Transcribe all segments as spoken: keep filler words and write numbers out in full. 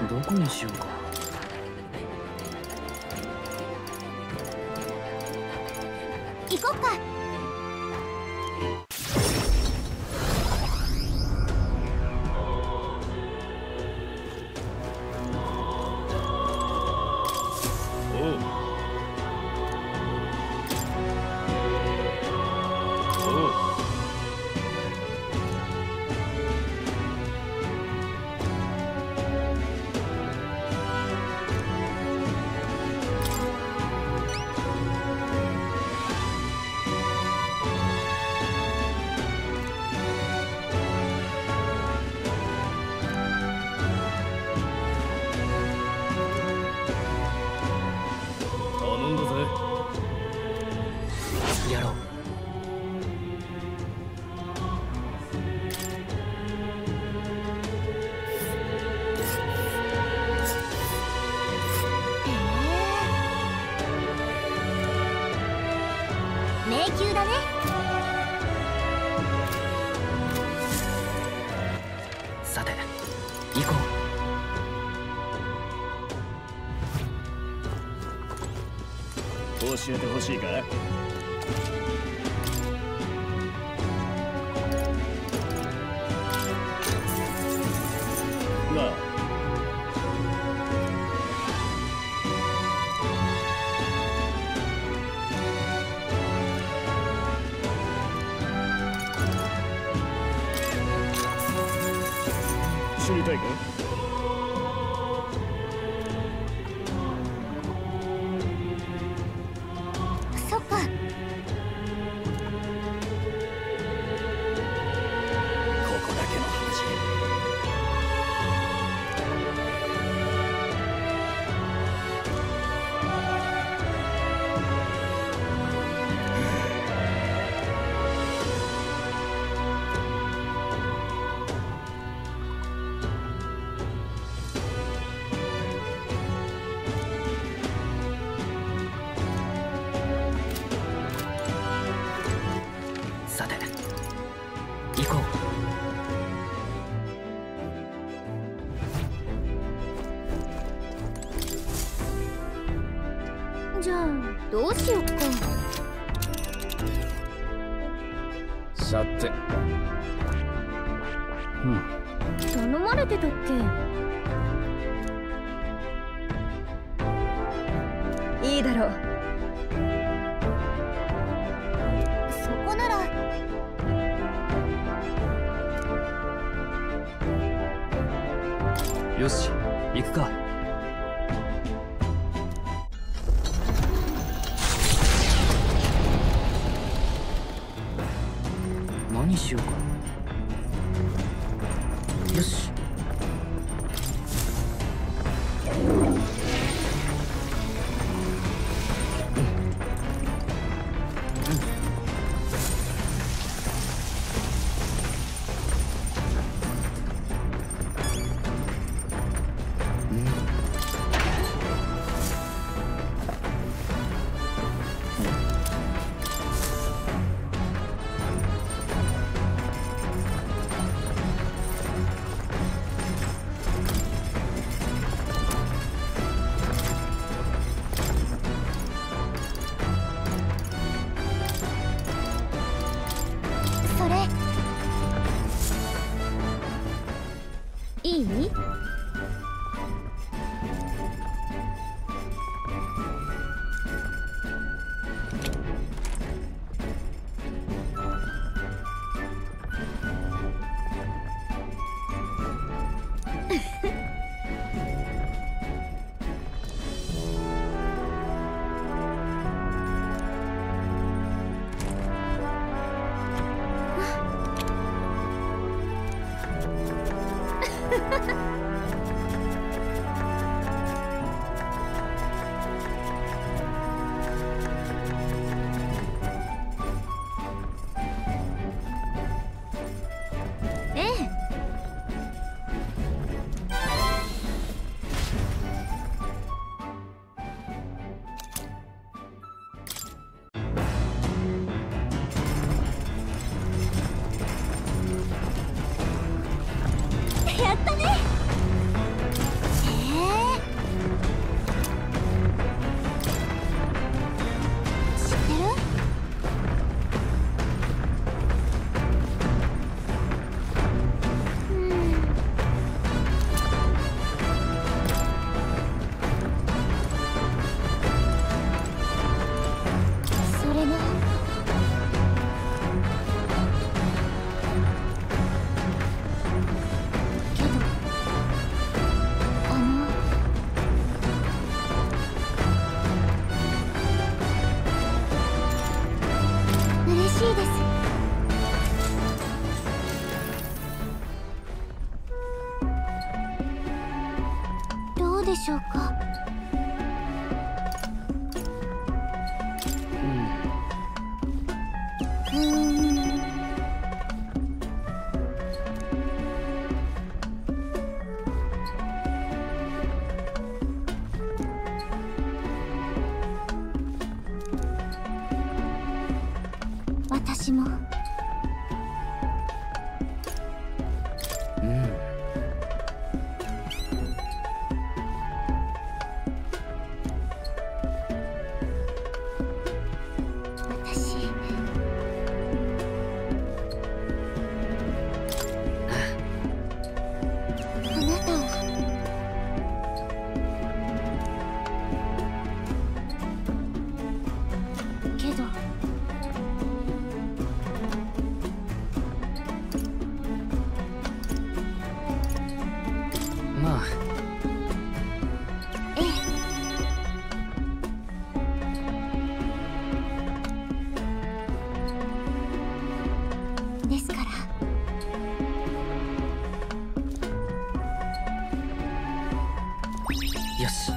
どこにしようか。 行こっか。 やろう。 迷宮だね。 さて行こう。教えてほしいか。なあ。知りたいか。 そっか。ここだけの話。 さて行こう。じゃあどうしよっか。 さて。うん。 頼まれてたっけ。いいだろう。そこなら。 よし行くか。何しようか。よし。 それいい？やったね。 うでしょうか。うーん。私も。ですから。 よし。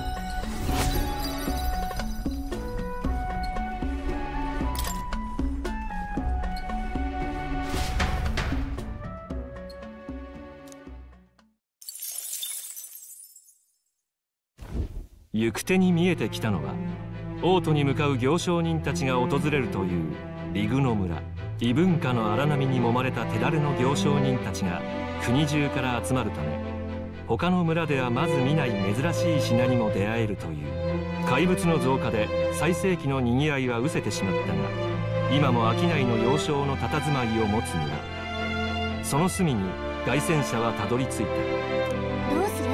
行く手に見えてきたのは、王都に向かう行商人たちが訪れるというリグノ村。異文化の荒波に揉まれた手だれの行商人たちが国中から集まるため、他の村ではまず見ない珍しい品にも出会えるという怪物の増加で最盛期のにぎわいは失せてしまったが、今も商いの要衝の佇まいを持つ村。その隅に凱旋者はたどり着いた。 どうする？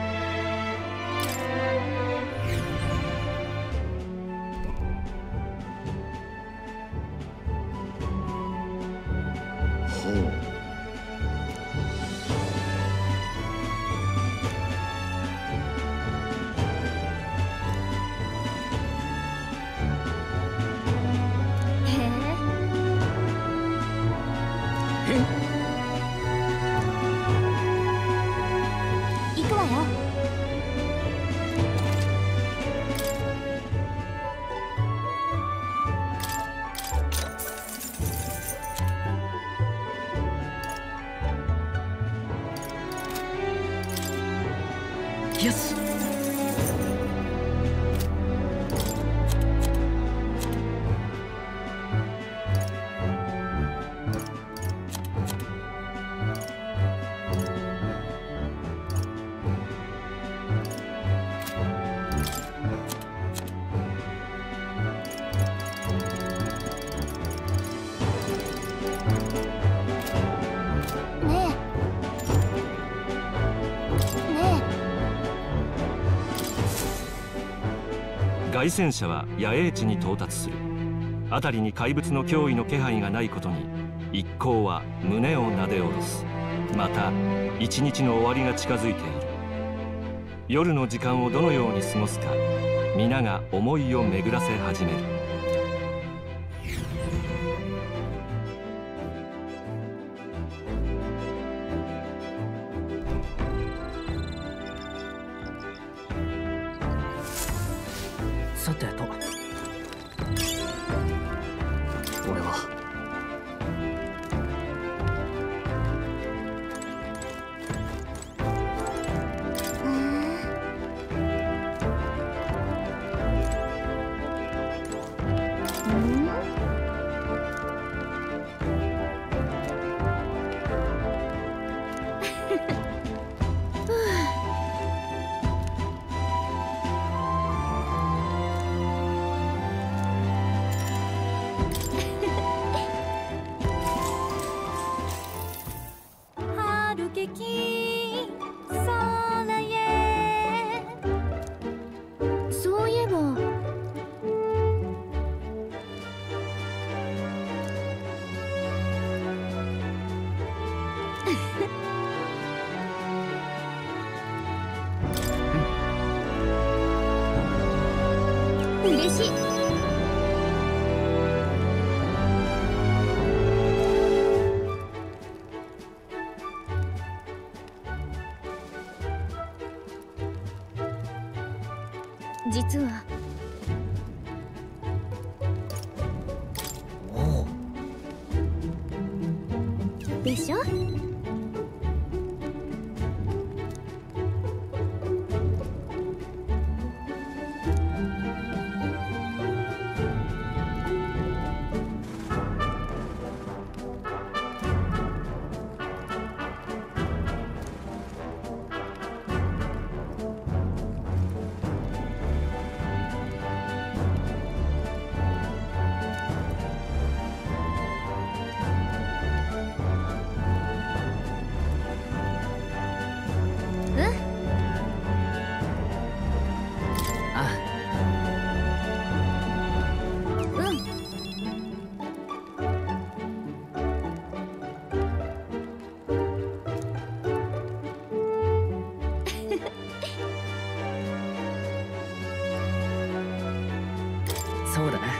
行くわよ。 よし。 凱旋者は野営地に到達する。辺りに怪物の脅威の気配がないことに一行は胸をなで下ろす。また一日の終わりが近づいている。夜の時間をどのように過ごすか、皆が思いを巡らせ始める。 さてと、俺はそういえば嬉しい。 実はおお。 でしょ。 そうだな。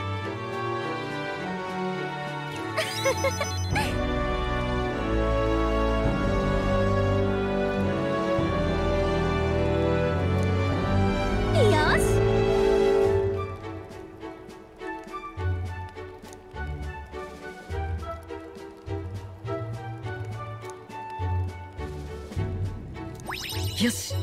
よし。 よし。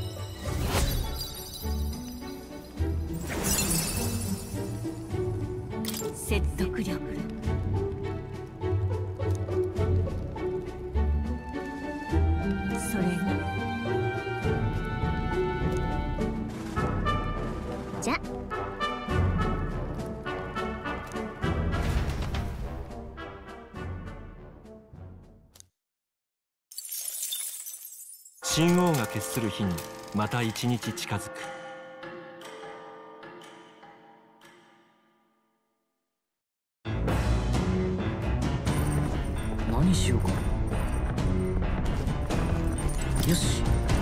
説得力。それがじゃ。 神王が決する日にまた一日近づく。 何しようか。よし。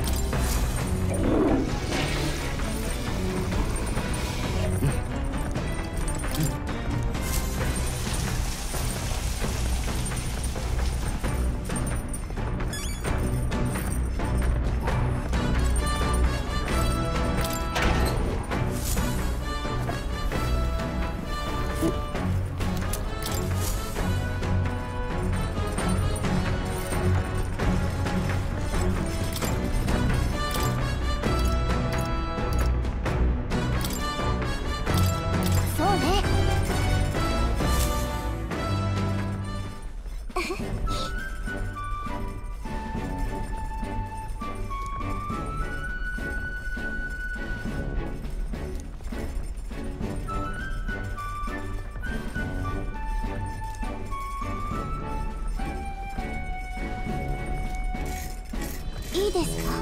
いいですか。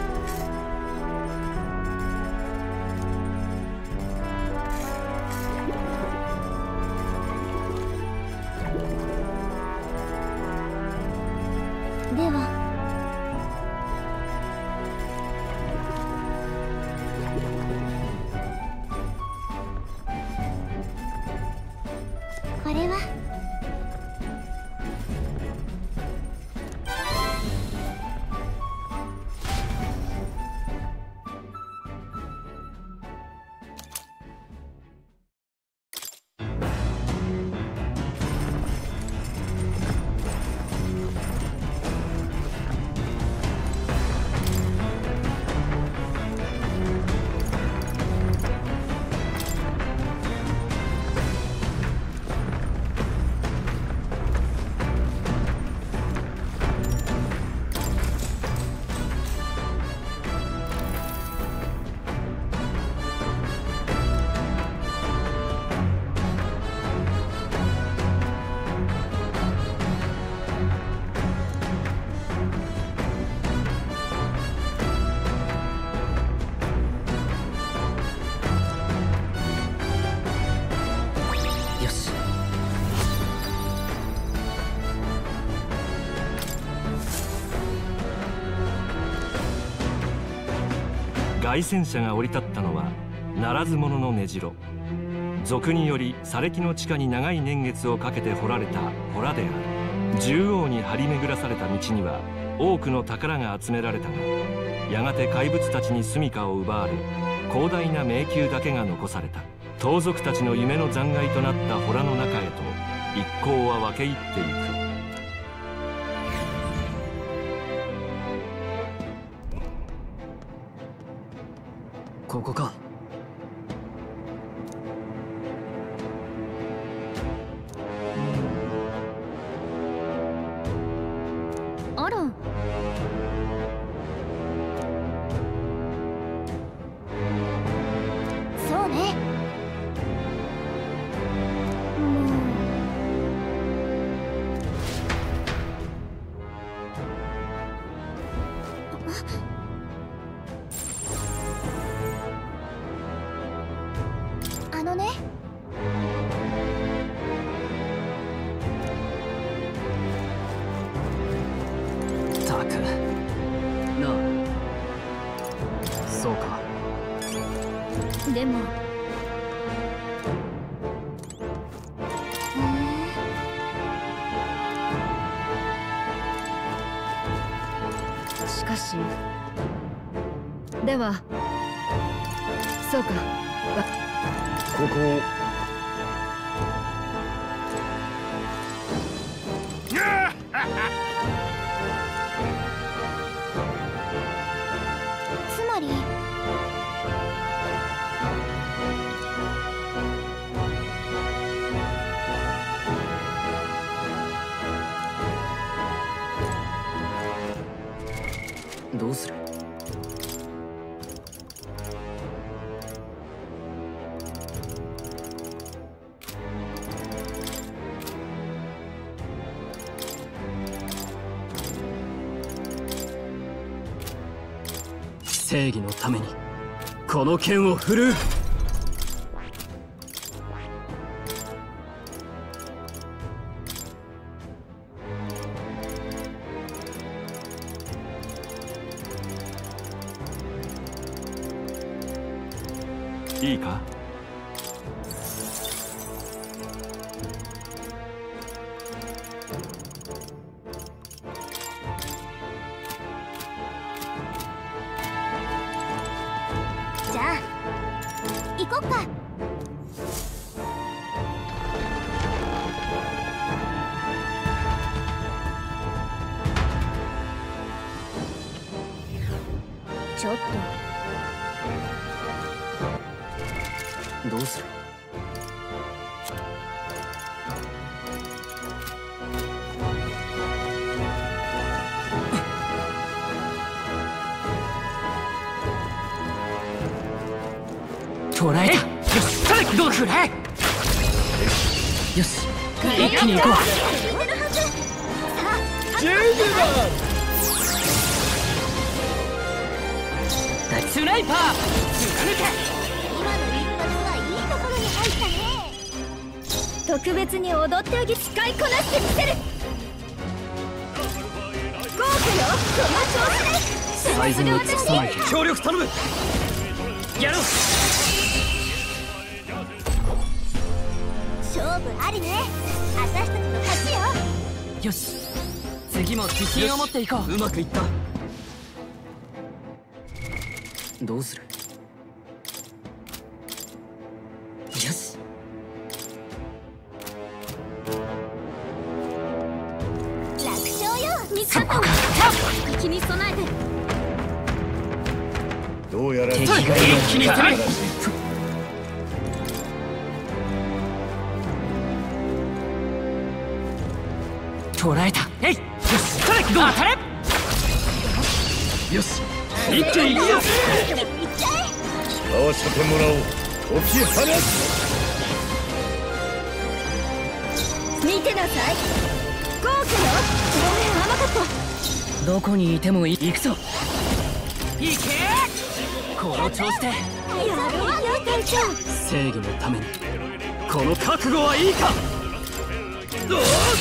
ではこれは凱旋者が降り立ったのはならず者の根城。賊により砂礫の地下に長い年月をかけて掘られた洞である。縦横に張り巡らされた道には多くの宝が集められたが、やがて怪物たちに住処を奪われ広大な迷宮だけが残された。盗賊たちの夢の残骸となった洞の中へと一行は分け入っていく。 ここか。 あら、そうね。もうあのね、 たくなあ。そうか。 でもしかしではそうか。 ここをつまりどうする？正義のためにこの剣を振るう。 いいか。 じゃあ行こっか。ちょっとどうする？捕らえた。よし、どうくらえ。よし、一気に行こう。 ジェイドスナイパー貫け。 今の一発はいいところに入ったね。特別に踊ってあげ使いこなしてみせる。豪華よ、この調子で最善を尽くさないと。協力頼む。やろう。 勝負ありね。私たちの勝ちよ。 よし、次も自信を持っていこう。うまくいった。どうする？よし。 楽勝よ、ミカトン。敵に備えて。 どうやら敵が一気に攻める。捕らえた。えい。よし、それどう当たれ。よし、一気に行くぞ。 合わせてもらおう。解き放つ。 見てなさい。豪華よ。ごめん、甘かった。 どこにいてもいい。行くぞ。行け。この調子で。 やるわよ、隊長。 正義のためにこの覚悟はいいか。どう？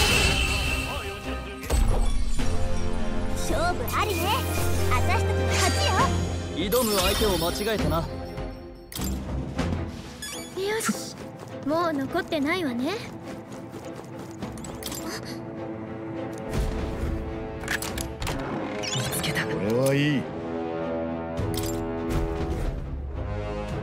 勝負ありね。私たちの勝ちよ。 挑む相手を間違えたな。 よし、もう残ってないわね。 見つけた。 これはいい。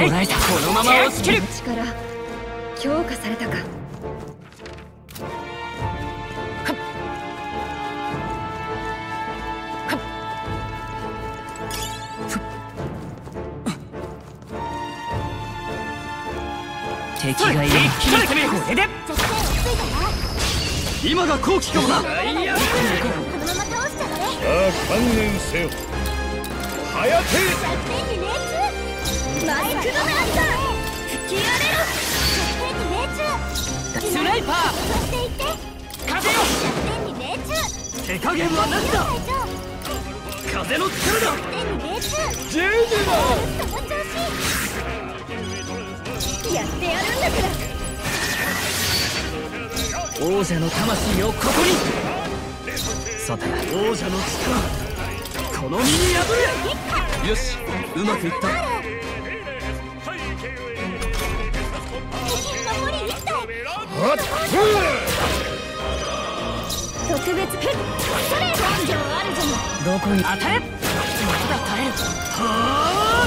捕らえた。このまま押し切る。 力強化されたか。 敵がいる。一気に攻め。これで今が好機かもな。 このまま倒しちゃって。 さあ観念せよ。はやてマイクロナンサー吹き荒れろ。 スナイパー風よ。手加減はなしだ。風の力だ。 ジェネラやってやるんだから。 王者の魂をここに。さて王者の力この身に破れ。よしうまくいった。 特別ペッそれ根性あるじゃない。 どこに当たれ。まだ耐える。はあ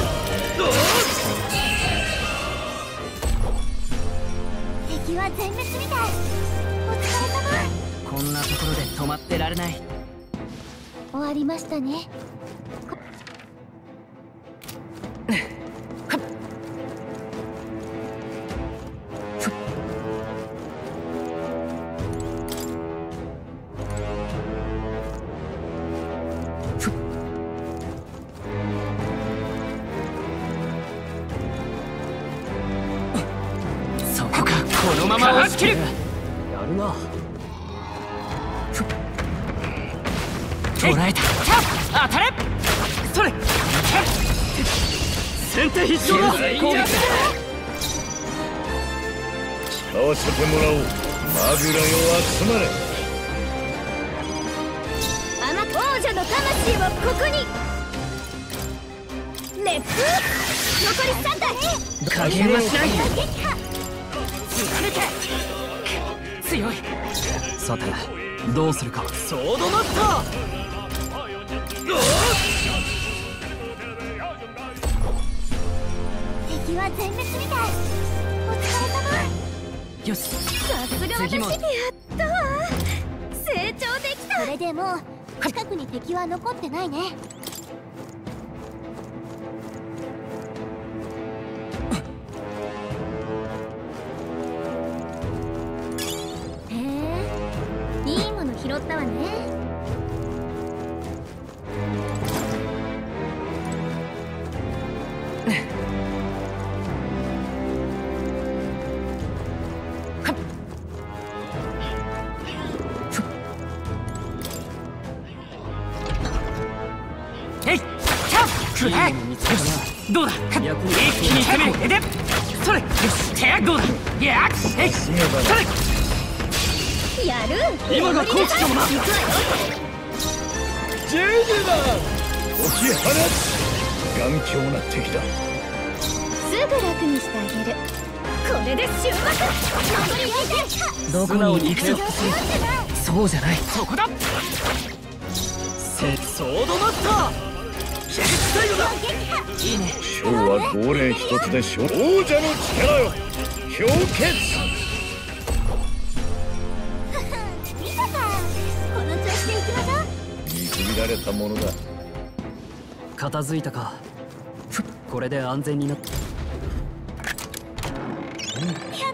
敵は全滅みたい。お疲れ様。 こんなところで止まってられない。 終わりましたね。 そこか。このまま押し切る。やるな。捕らえた。当たれ。それ。先手必勝だ。攻撃。 使わせてもらおう。マグラよ集まれ。 あなた王者の魂をここに。熱風残りさんだい。 加減はしない。貫け。強い。さてどうするか。ソードマスター。 敵は全滅みたい。お疲れ様。 よしさすが私ってやったわ。成長できた。これでもう近くに敵は残ってないね。へえ、いいもの拾ったわね。 くらえ。どうだ。一気に攻め。これでそれ。よし手やどうだ。いやえいそれ。 やる。 今が好機かもな。 ジェネラ解き放つ。頑強な敵だ。 すぐ楽にしてあげる。これで終幕。 どこに行くよ。そうじゃない。そこだ。ソードマスター。いいね。 勝は号令一つで勝。王者の力よ。氷結。 見たか。この調子でいきましょう。 見くびられたものだ。 片付いたか。これで安全になった。 やった。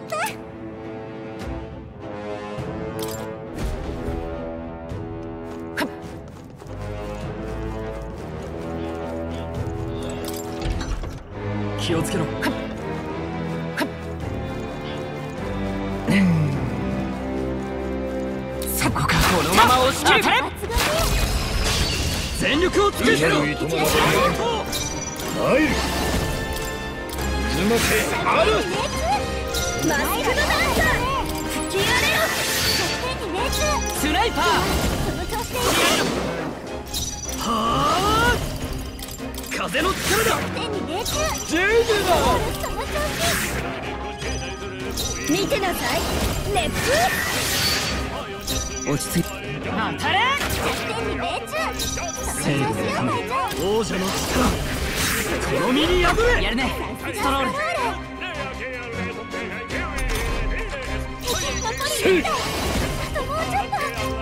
気をつけろ。そこか。このまま押し切る。全力を尽くせろ。 マイル。水の手ある。 マスクのダンサー吹き荒れろ。 スナイパー。 その調子ではあ風の力だ。 ジェネラ見てなさい。熱風。 落ち着いて。当たれ。正義のため王者の力。 この身に破れ。やるねストロール。 残りいちだ。あともうちょっと。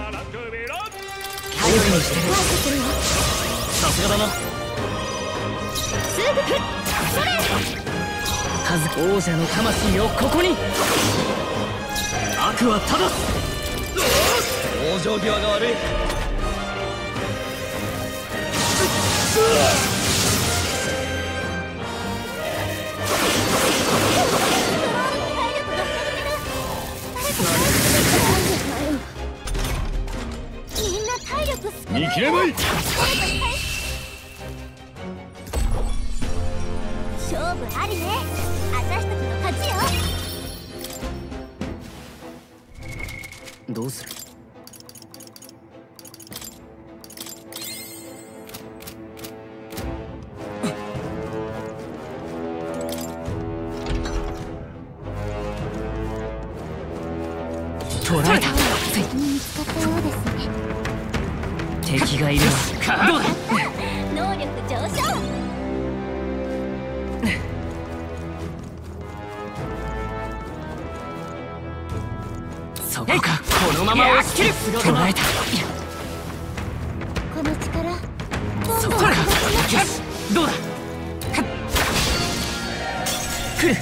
頼りにしてる。さすがだな。 すぐくっそれ。 数王者の魂をここに。悪は正す。往生際が悪い。 みんな体力少ない。 見切れまい。 勝負ありね。私たちの勝ちよ。 どうする。取られた。 見つかったようですね。 敵がいるわ。どうだ。 能力上昇。 そこか。このまま押し切る。捕らえた。 この力どんどんそこか。よしどうだ。来る。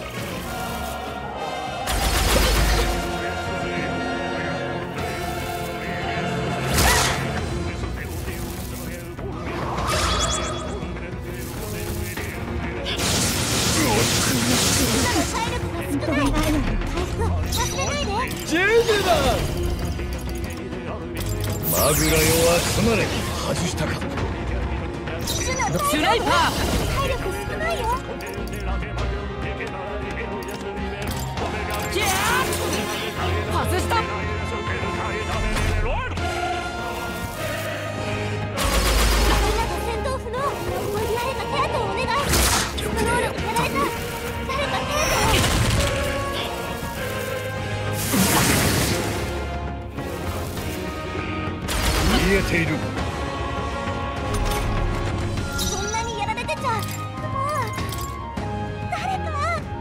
マグラよは集まれ。外したか。 スナイパー。 体力少ないよ。 外した。 戦闘不能。誰か手当てをお願い。スクロールやられた。誰か手当てを。 見えている。 そんなにやられてちゃもう誰か。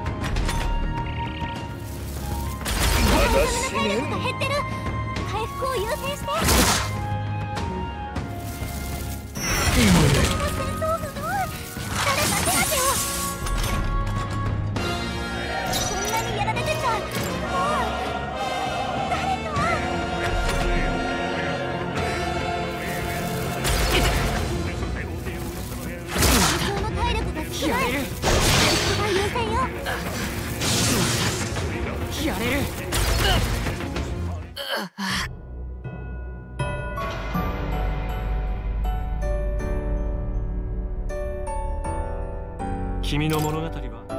まだ死体ね。 力が減ってる。回復を優先して。戦闘不能。誰か手当てを。そんなにやられてちゃもう誰か。やれる。 やれる。 君の物語は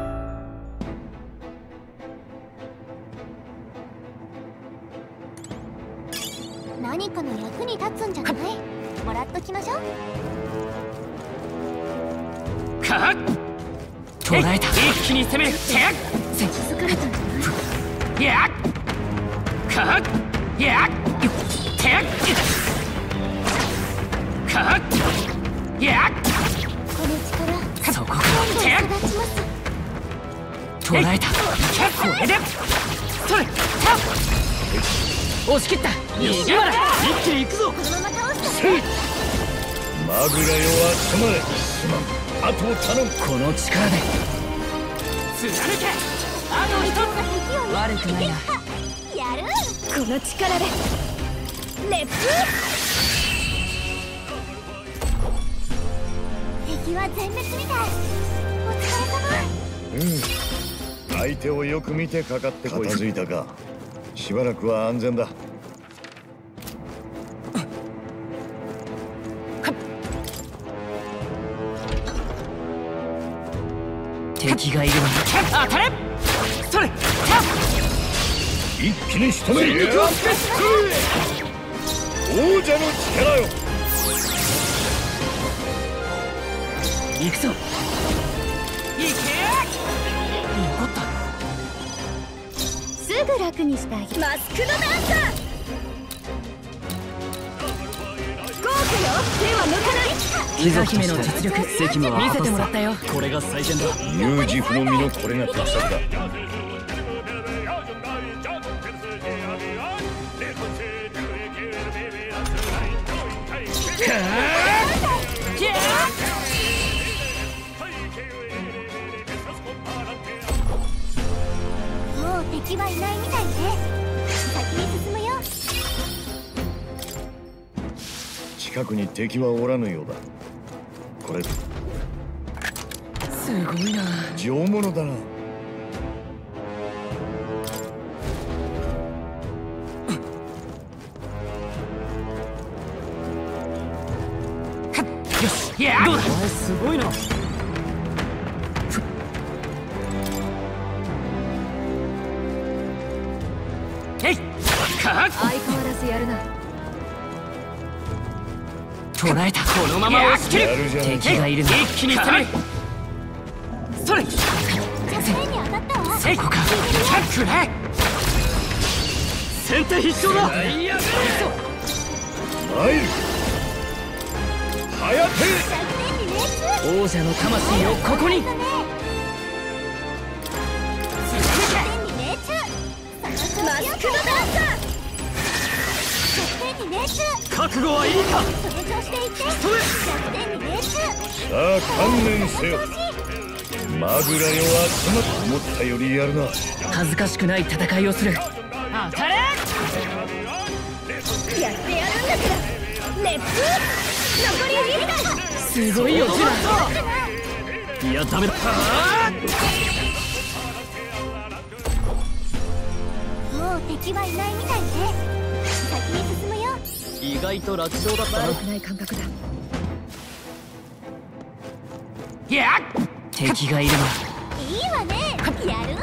何かの役に立つんじゃない？もらっときましょう。 かっ。捕らえた。一気に攻める。てやっ。 気づかれたんじゃない？ やっ。かっ。やっ。てやっ。かっ。やっ。 この力そこか。 どんどんてやっ。 育ちます。 捕らえた。これでそれ。押し切った。逃げまら。一気に行くぞ。 このまま倒したら。 マグラよは集まれ。すまん。あとを頼む。 この力で貫け。あと一つ。悪くないな。 やる。この力でレップ。敵は全滅みたい。お疲れ様。 うん。相手をよく見てかかってこい。片付いたか。しばらくは安全だ。 敵がいるわ。当たれ。それ。 一気に仕留める。王者の力よ。 行くぞ。行け。残った。 すぐ楽にしてあげる。マスクのダンサー。ゴークよ。手は抜かない。 貴族姫の実力責務は見せてもらったよ。これが最善だ。 ユージフの実のこれが得策だ。 もう敵はいないみたいね。先に進むよ。 近くに敵はおらぬようだ。これすごいな。 上物だな。 よし、いやどうだ。お前すごいな。えい相変わらずやるな。捉えた。このまま押し切る。敵がいるな。一気に攻める。それ。 線に当たったわ。 成功か。くらえ。先手必勝だ。いや参る。はやて。 王者の魂をここに。 マスクドダンサー。 覚悟はいいか。 その調子でいって。 それ。 弱点に命中。 さあ観念せよ。マグラよ集まって思ったよりやるな。 恥ずかしくない戦いをする。当たれ。 やってやるんだから。熱風。残りはいいか。 すごいよジュラ。いやダメだ。 もう敵はいないみたいね。先に進むよ。 意外と楽勝だったな。悪くない感覚だ。いや敵がいるな。 いいわね。やる。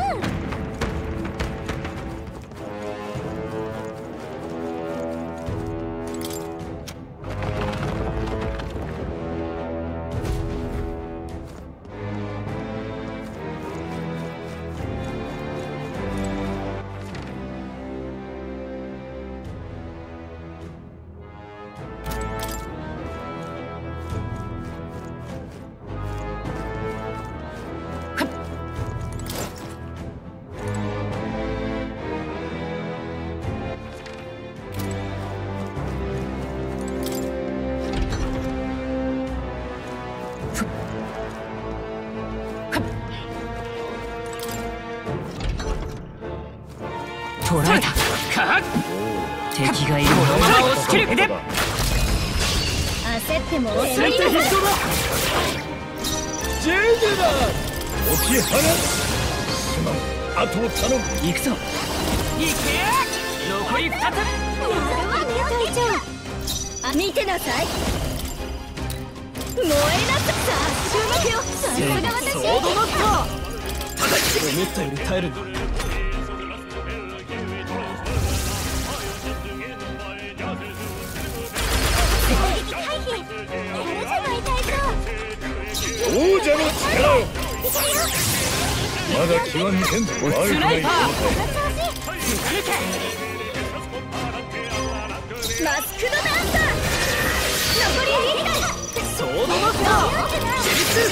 捉えた。敵がいる。このまま押し切る。で焦っても先手必勝だ。ジェネラル起き放つ。すまん、あとを頼む。 行くぞ。行け。残りふたつ。 やるわね隊長。あ、見てなさい。燃えなささ。注目よ。さすが私。 ソードマスター。思ったより耐えるんだ。 王者の力を。まだ気は見せんぞ。悪くない状態。 マスクドダンサー。残りいいか。 ソードマスター。自立。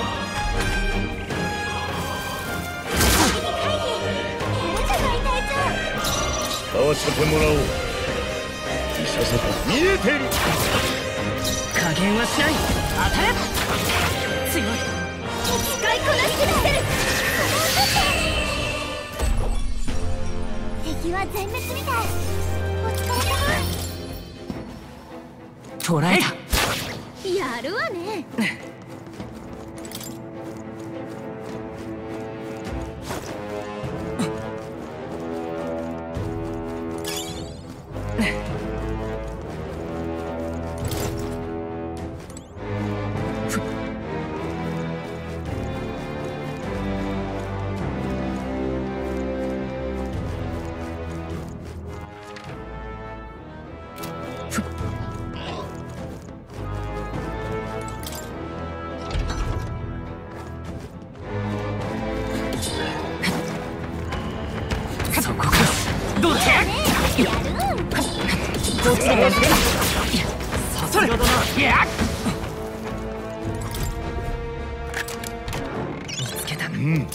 使わせてもらおう。いささか見えている。 加減はしない。当たれ。強い。 使いこなしきってる。敵は全滅みたい。お疲れ様。 捉えた。 やるわね。 そこか。どうだ。 やる。 どっちだ。さすがだな。いやん。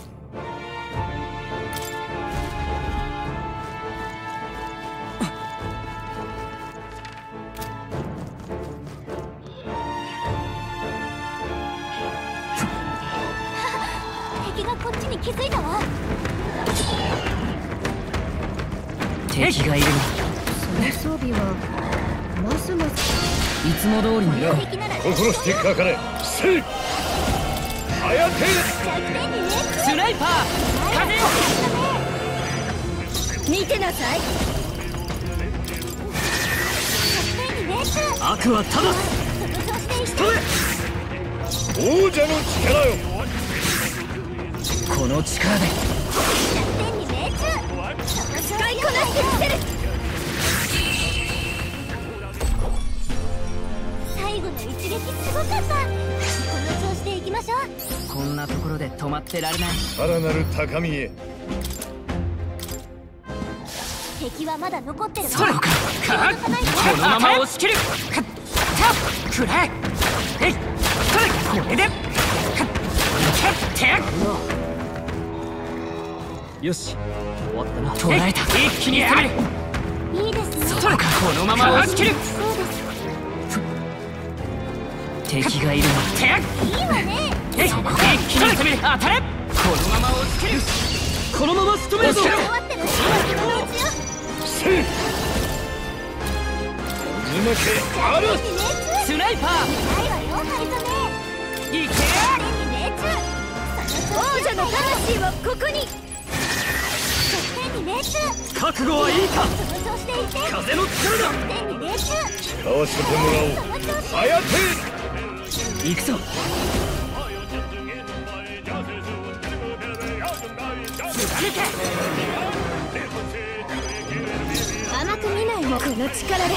敵がこっちに気づいたわ。 敵がいるな。 その装備はますますいつも通りによ。 心してかかれ。せい。はやて。 スナイパー風よ。 見てなさい。 悪はただ王者の力よ。 この力で使いこなしてみせる。最後の一撃すごかった。この調子でいきましょう。 こんなところで止まってられない。 さらなる高みへ。 敵はまだ残ってる。 そうかかこのまま押し切る。くらええいこれでよし終わったな。捕らえた。一気に攻める。 いいですね。 そうかこのまま押し切る。 そうです。 敵がいるな。 いいわね。 そこか一気に攻める。当たれ。このまま押し切る。このまま仕留めるぞ。 終わってる。 せい。水抜けある。 スナイパーないわよ、ハイザメ。 いけ。 王者の魂はここに。 覚悟はいいか。 その調子でいて。 風の力だ。 使わせてもらおう。はやて。 行くぞ。貫け。 甘く見ないよ、この力で。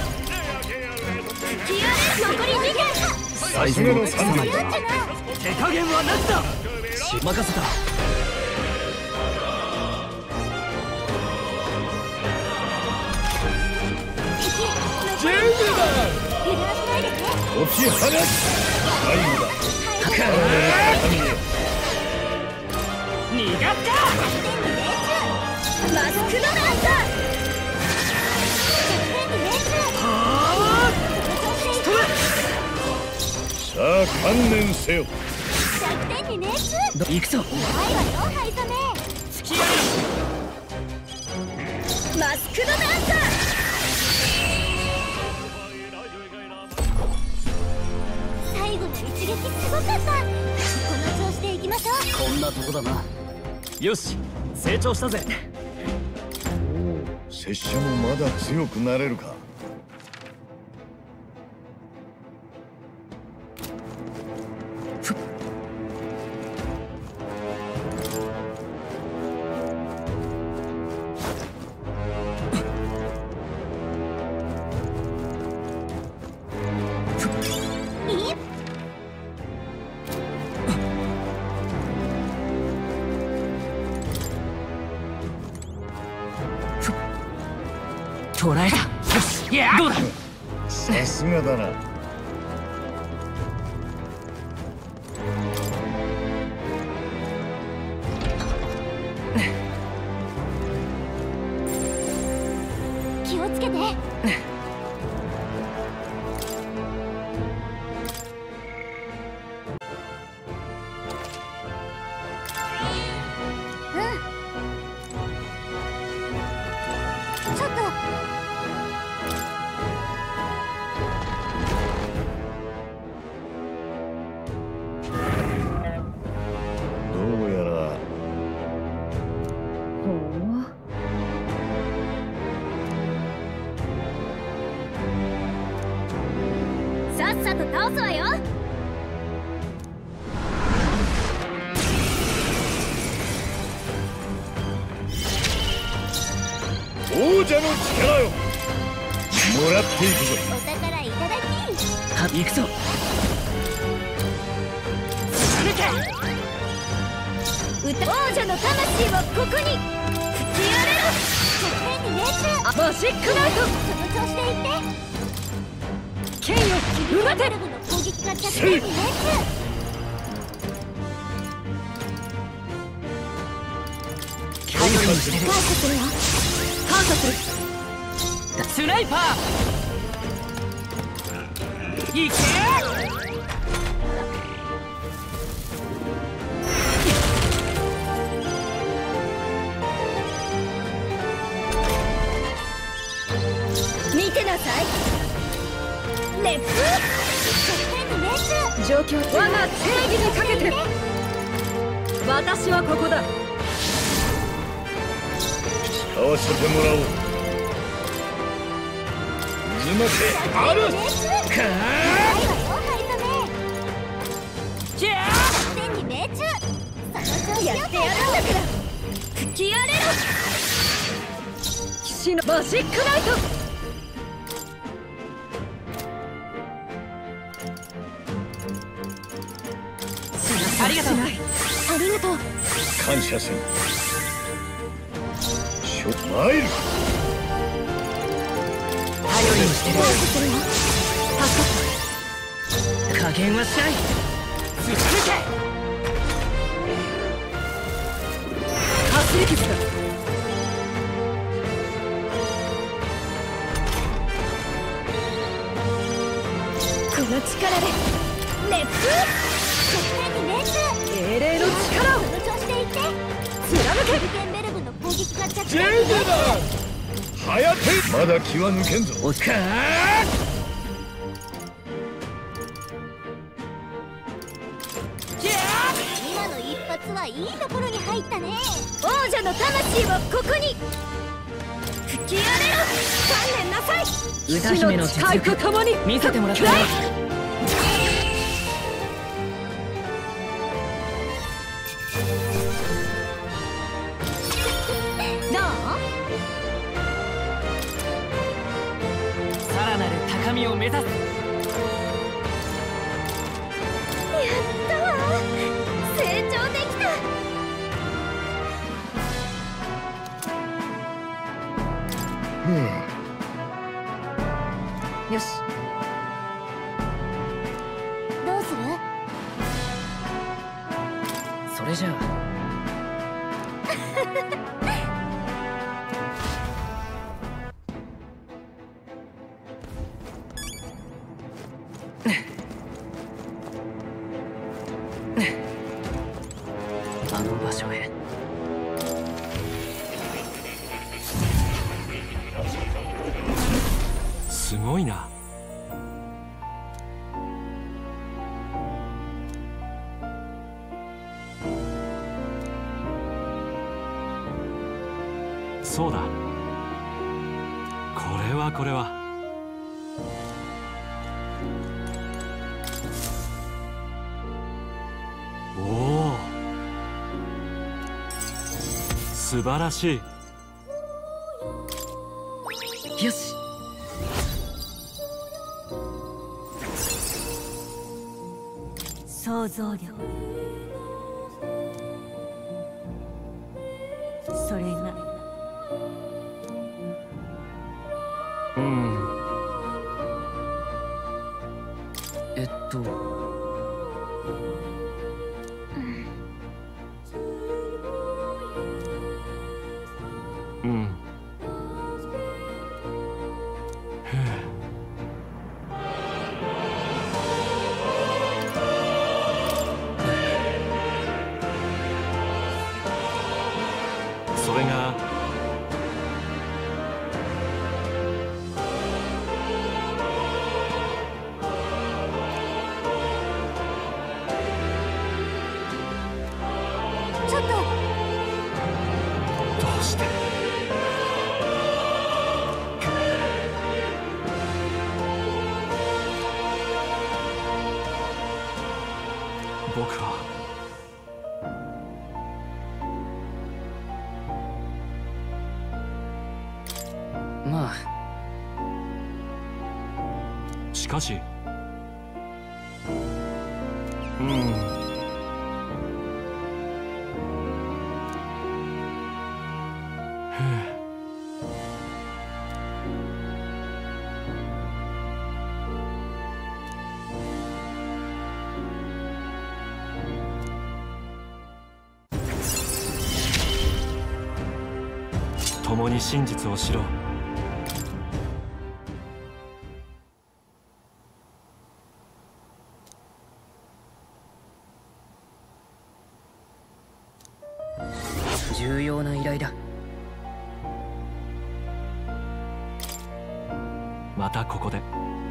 残りにけん。 最善を尽くさないと。手加減はなしだ。任せた。 ジェイだ。解き放つ。最後だ。 逃がった。 マスクのダンサー。 さあ観念せよ。 行くぞ。 付き合い。マスクのダンサー。最後の一撃すごかった。この調子でいきましょう。 こんなとこだな。よし成長したぜ。 拙者もまだ強くなれるか。 捕らえた。よし、いやどうだ。 さすがだな。 気をつけて。さっさと倒すわよ。 王者の力よ。もらっていくぞ。 お宝いただき。 は行くぞ。貫け。 歌王者の魂はここに。吹き荒れる。マジックナイト。その調子でいって。剣よ、うまて。の攻撃が着点に熱。 いにしてる。 感謝するよ。感謝する。 スナイパーいけ見てなさい。熱風状況、我が正義にかけて。私はここだ。 合わせてもらおう。渦巻けあるかじゃあやってやるんだから吹き荒れろ。騎士のマジックナイト。 ありがとう。 ありがとう。 感謝せん。しょ参る。 頼りにしてる。 感謝するよ。 加減はしない。突き抜け。 かすり傷だ。この力で熱風。精霊の力をその調子でいって貫け。 ジェイデだ。はやてまだ気は抜けんぞ。 おかー今の一発はいいところに入ったね。王者の魂をここに吹き荒れろ。観念なさい。 歌姫の実力と共に見せてもらったよ。さらなる高みを目指す。 やったわ。成長できた。よし。どうする？ それじゃああの場所へ。すごいな。そうだ。これはこれは。おお。素晴らしい。よし。 想像力。それが。 うん。えっと。うん。へえ。それが。 ちょっと。 どうして。僕はまあしかしうん共に真実を知ろう。 重要な依頼だ。 またここで。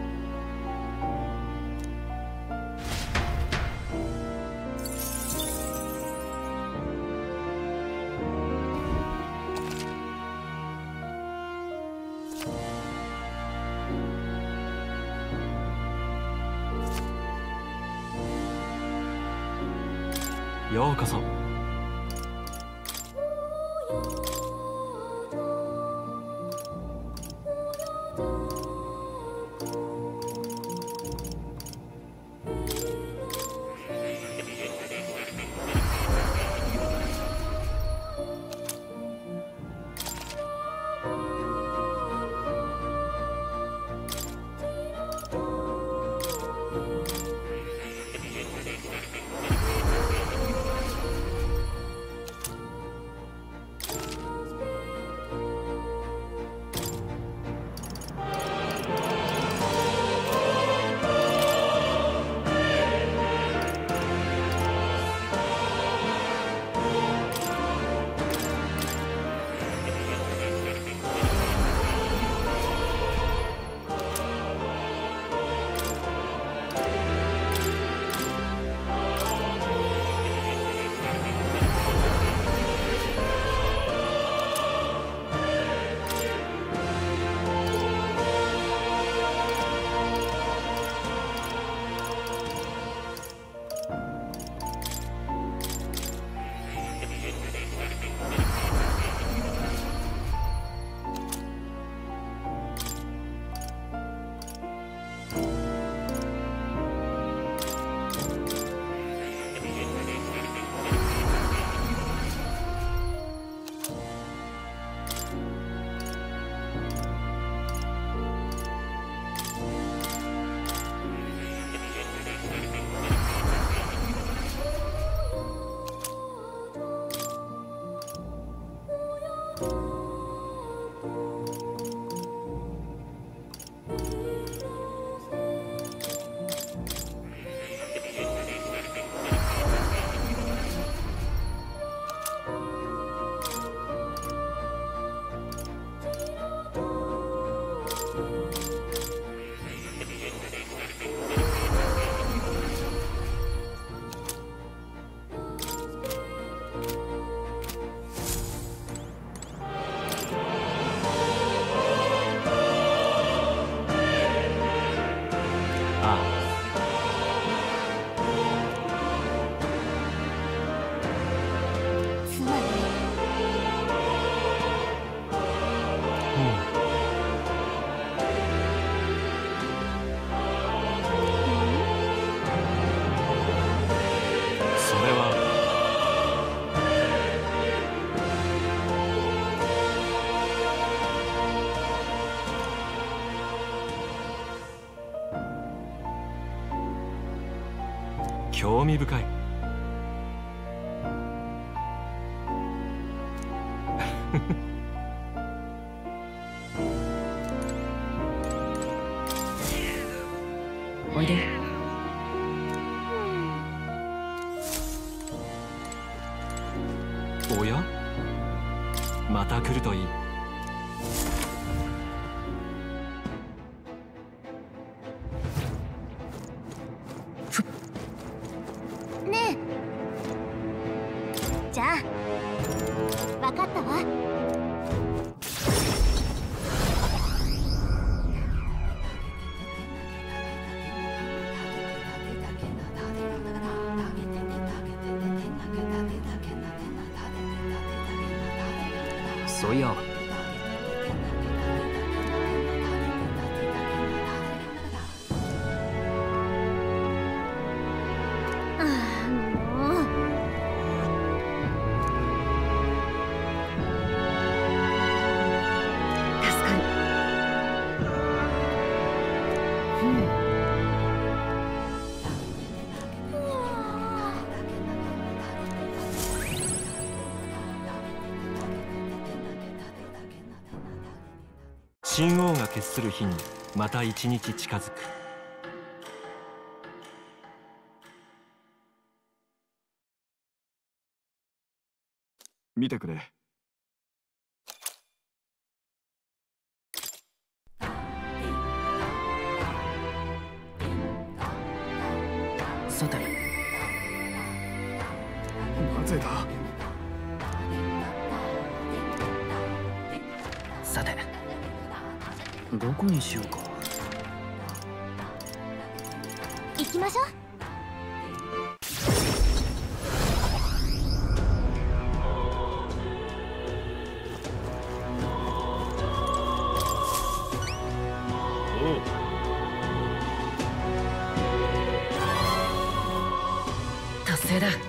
ようこそ。興味深い。 おいで。 おや？また来るといい。 ねえ。じゃあ、わかったわ。 そういや。 神王が決する日にまた一日近づく。 見てくれ。 さて、 なぜだ。 さて、どこにしようか。 行きましょう。 達成だ。